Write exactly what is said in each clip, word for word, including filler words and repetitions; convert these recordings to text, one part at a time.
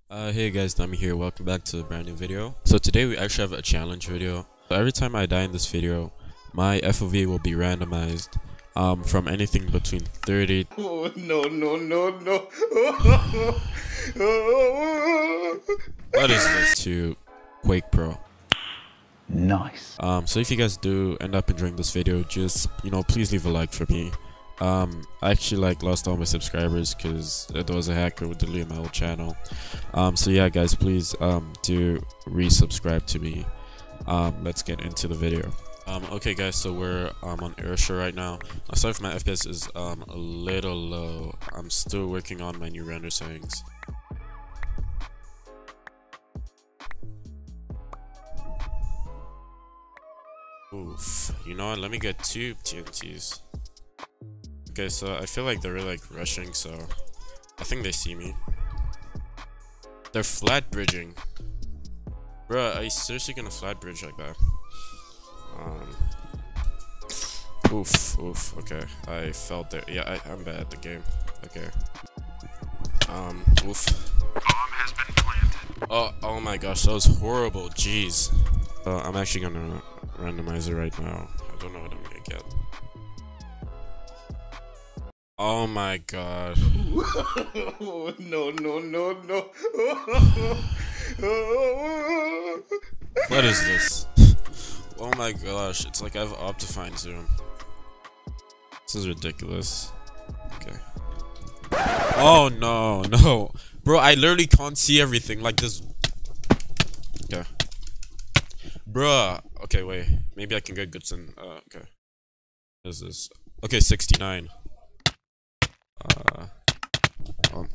Uh, hey guys, Nami here. Welcome back to a brand new video. So today we actually have a challenge video. So every time I die in this video, my F O V will be randomized um, from anything between thirty. Oh no no no no! What is this to Quake Pro? Nice. Um, so if you guys do end up enjoying this video, just you know, please leave a like for me. Um, I actually like lost all my subscribers because there was a hacker who deleted my old channel. Um, so yeah, guys, please um do resubscribe to me. Um, let's get into the video. Um, okay, guys, so we're um on Airshore right now. I'm sorry if my F P S is um a little low. I'm still working on my new render settings. Oof, you know what? Let me get two T N Ts. Okay, so I feel like they're really, like rushing, so I think they see me. They're flat bridging. Bruh, are you seriously gonna flat bridge like that? Um. Oof, oof. Okay, I felt there. Yeah, I, I'm bad at the game. Okay. Um. Oof. Bomb has been planted. Oh, oh my gosh, that was horrible. Jeez. Uh, I'm actually gonna randomize it right now. I don't know what I'm gonna get. Oh my god. Oh no no no no! What is this? Oh my gosh, it's like I have Optifine Zoom. This is ridiculous. Okay. Oh no, no. Bro, I literally can't see everything like this. Okay. Bruh. Okay, wait. Maybe I can get Goodson. Uh, okay. What is this? Okay, sixty-nine. Uh, um.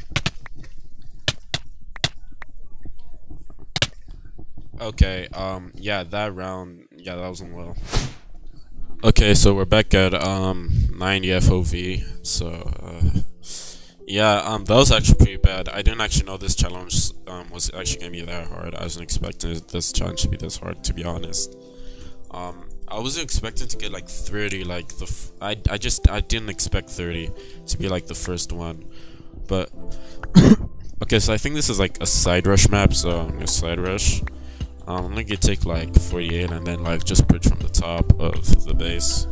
Okay, um, yeah, that round, yeah, that wasn't well. Okay, so we're back at, um, ninety F O V, so, uh, yeah, um, that was actually pretty bad. I didn't actually know this challenge, um, was actually gonna be that hard. I wasn't expecting this challenge to be this hard, to be honest. Um, I wasn't expecting to get like thirty, like the f I, I just, I didn't expect thirty to be like the first one, but, okay, so I think this is like a side rush map, so I'm gonna side rush. Um, I'm gonna take like forty-eight and then like just bridge from the top of the base.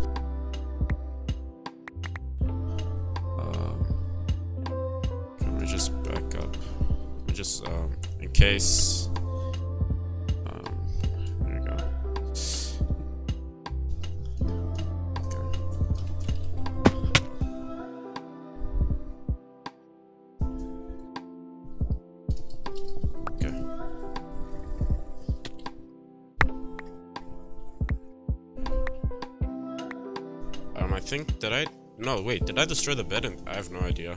Um, can we just back up? We just, um, in case, um, there you go. Um, I think, did I? No, wait, did I destroy the bed? And I have no idea.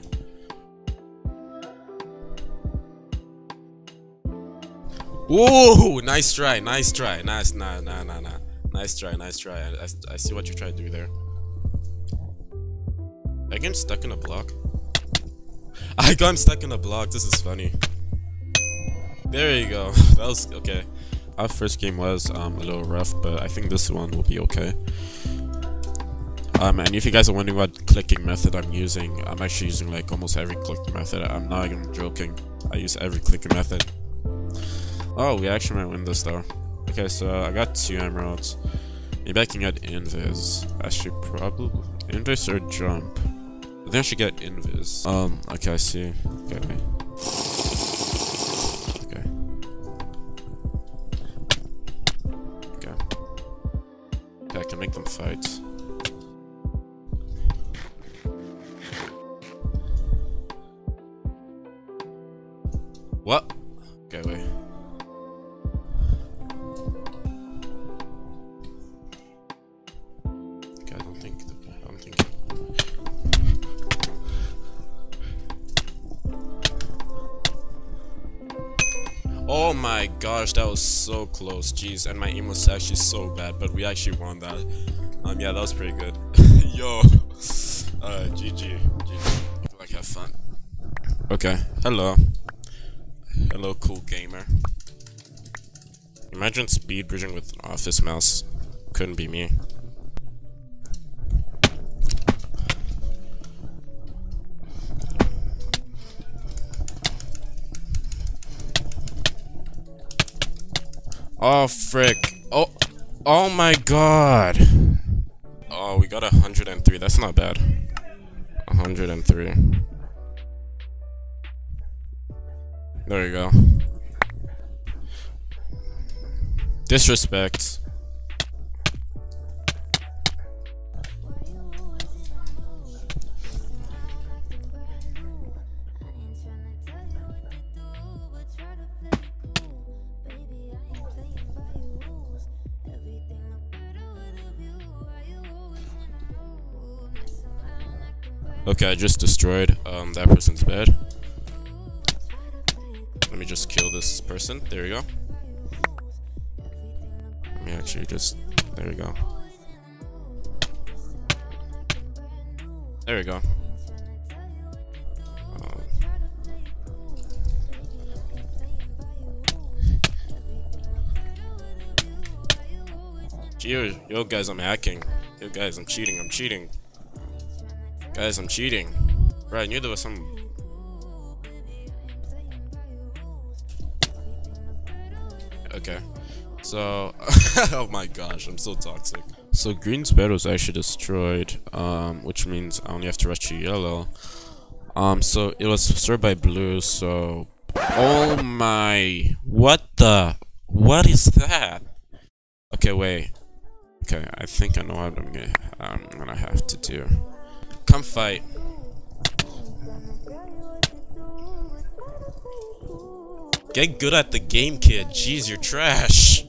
Ooh, nice try, nice try, nice, nah, nah, nah, nah. Nice try, nice try. I, I, I see what you tried to do there. I get stuck in a block. I got stuck in a block, this is funny. There you go, that was, okay. Our first game was um, a little rough, but I think this one will be okay. Um, and if you guys are wondering what clicking method I'm using, I'm actually using like almost every clicking method. I'm not even joking. I use every clicking method. Oh, we actually might win this though. Okay, so I got two emeralds. Maybe I can get invis. I should probably invis or jump. I think I should get invis. Um, okay, I see. Okay. Okay. Okay. Okay, I can make them fight. What? Okay, wait. Okay, I don't think. I don't think. Oh my gosh, that was so close. Jeez, and my aim was actually so bad, but we actually won that. Um, yeah, that was pretty good. Yo. Alright, G G. G G. Like, have fun. Okay, hello. Hello, cool gamer. Imagine speed bridging with an office mouse. Couldn't be me. Oh, frick. Oh, oh my god. Oh, we got a hundred and three. That's not bad. A hundred and three. There you go. Disrespect. Okay, I just destroyed um, that person's bed. Let me just kill this person. There you go. Let me actually just... There we go. There we go. Um, yo, yo, guys, I'm hacking. Yo, guys, I'm cheating. I'm cheating. Guys, I'm cheating. Bro, I knew there was some... Okay. So... oh my gosh, I'm so toxic. So green's bed was actually destroyed, um, which means I only have to rush to yellow. Um, so it was destroyed by blue, so... Oh my... What the... What is that? Okay, wait. Okay, I think I know what I'm gonna, I'm gonna have to do. Come fight. Get good at the game, kid. Jeez, you're trash.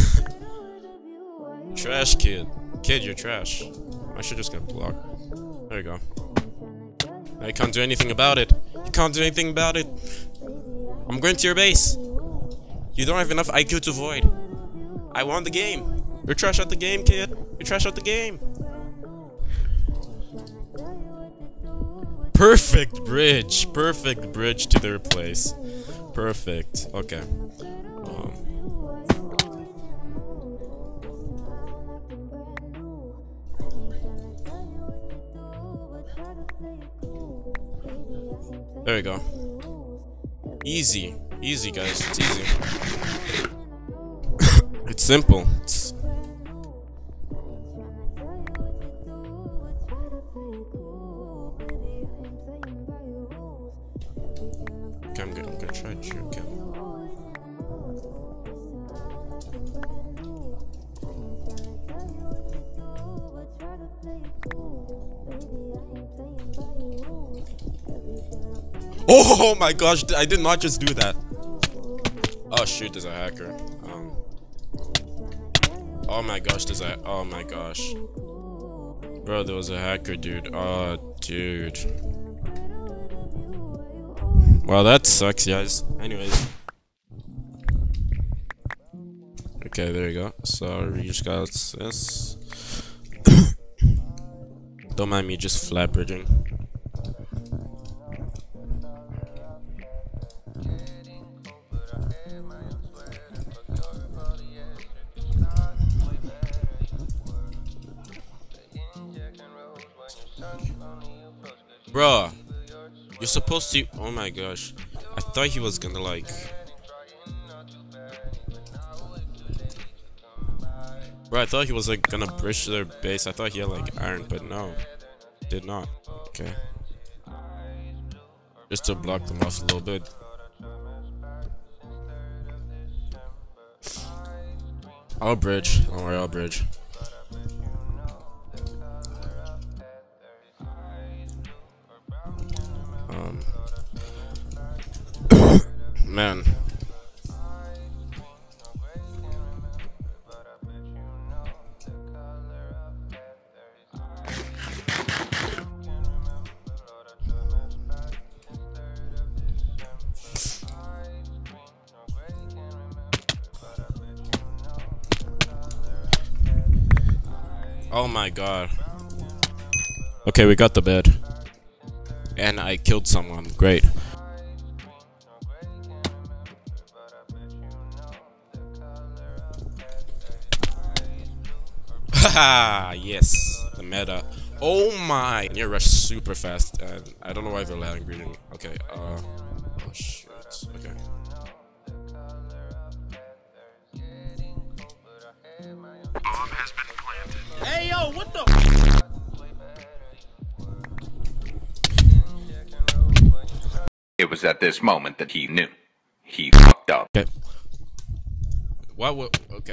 Trash, kid. Kid, you're trash. I should just get blocked. There you go. Now you can't do anything about it. You can't do anything about it. I'm going to your base. You don't have enough I Q to avoid. I won the game. You're trash at the game, kid. You're trash at the game. Perfect bridge. Perfect bridge to their place. Perfect. Okay. Um. There we go. Easy. Easy, guys. It's easy. It's simple. It's okay, I'm gonna, I'm gonna try to juke him. Oh my gosh, I did not just do that. Oh shoot, there's a hacker. Um, oh my gosh, there's a... Oh my gosh. Bro, there was a hacker, dude. Oh, dude. Well, that sucks, guys. Anyways. Okay, there you go. So, we just got this. Don't mind me just flat bridging. Bruh, you're supposed to... Oh my gosh. I thought he was gonna like... Bro, I thought he was like gonna bridge to their base. I thought he had like iron, but no. Did not. Okay. Just to block them off a little bit. I'll bridge. Don't worry, I'll bridge. Um, man. Oh my god. Okay, we got the bed. And I killed someone. Great. Haha, yes. The meta. Oh my. Near rush super fast. And I don't know why they're landing breeding. Okay, uh. Oh shit. Okay. has been planted. Hey yo, what the? It was at this moment that he knew. He fucked up. Okay. What? What? Okay.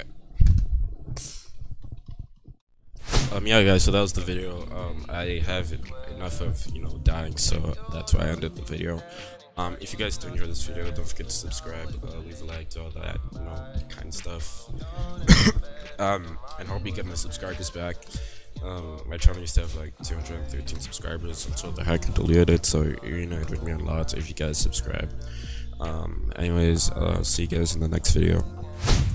Um. Yeah, guys. So that was the video. Um. I have enough of you know dying, so that's why I ended the video. Um. If you guys do enjoy this video, don't forget to subscribe, uh, leave a like, do all that, you know, kind of stuff. um. And hope you get my subscribers back. Um, my channel used to have like two hundred thirteen subscribers until the hacker deleted it, so you united with me a lot if you guys subscribe. Um, anyways, uh, see you guys in the next video.